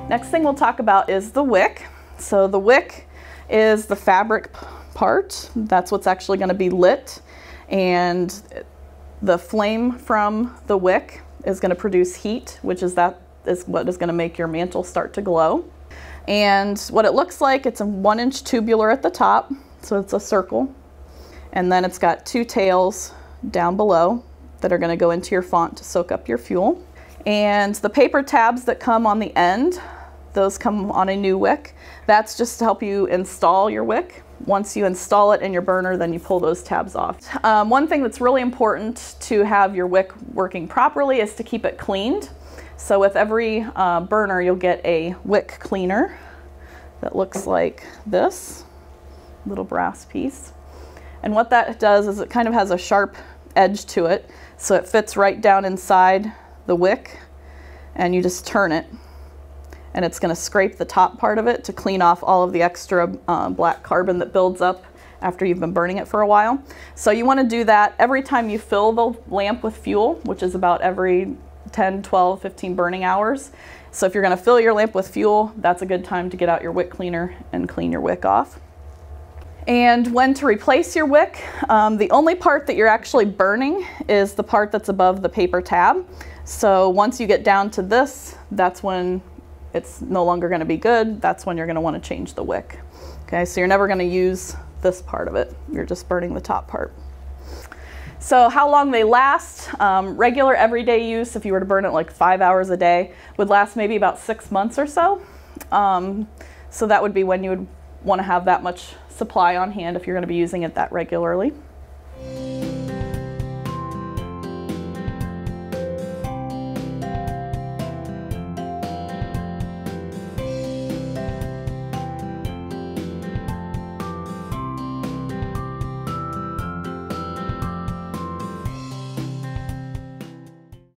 Next thing we'll talk about is the wick. So the wick is the fabric part. That's what's actually going to be lit, and the flame from the wick is going to produce heat, which is what is going to make your mantle start to glow. And what it looks like, it's a 1-inch tubular at the top, so it's a circle, and then it's got 2 tails down below that are going to go into your font to soak up your fuel. And the paper tabs that come on the end, those come on a new wick. That's just to help you install your wick. Once you install it in your burner, then you pull those tabs off. One thing that's really important to have your wick working properly is to keep it cleaned. So with every burner, you'll get a wick cleaner that looks like this little brass piece. And what that does is it kind of has a sharp edge to it, so it fits right down inside the wick, and you just turn it, and it's going to scrape the top part of it to clean off all of the extra black carbon that builds up after you've been burning it for a while. So you want to do that every time you fill the lamp with fuel, which is about every 10, 12, 15 burning hours. So if you're going to fill your lamp with fuel, that's a good time to get out your wick cleaner and clean your wick off. And when to replace your wick, the only part that you're actually burning is the part that's above the paper tab. So once you get down to this, that's when it's no longer going to be good. That's when you're going to want to change the wick. Okay, so you're never going to use this part of it. You're just burning the top part. So how long they last, regular everyday use, if you were to burn it like 5 hours a day, would last maybe about 6 months or so. So that would be when you would want to have that much supply on hand if you're going to be using it that regularly.